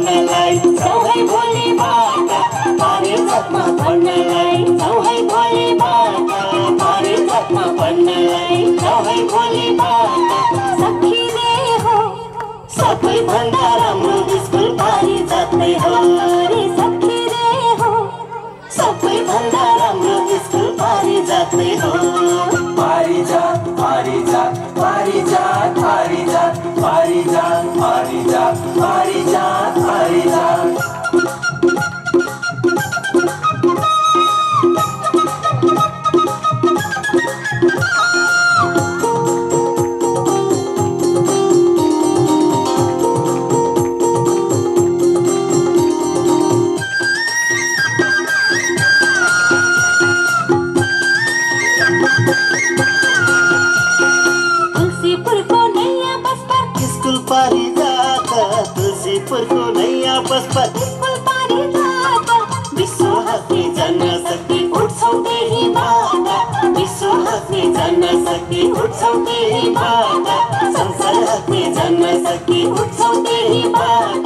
पढ्नलाई जाऊ है भोलिबाट पारिजातमा पढ्नलाई जाऊ है भोलिबाट पारिजातमा पढ्नलाई जाऊ है भोलिबाट सखीले हो सबैभन्दा राम्रो स्कुल पारिजात नै हो रे सखीले हो सबैभन्दा राम्रो स्कुल पारिजात नै हो पारिजात पारिजात पारिजात पारिजात पारिजात पारिजात पारिजात पारिजात तुलसीपुरको नयाँ बस पर स्कुल पारिजात विश्व हस्ती जनशक्ति उठ्छौ त्यहीबाट विश्व हस्ती जनशक्ति उठ्छौ त्यहीबाट संसार हस्ती जनशक्ति उठ्छौ त्यहीबाट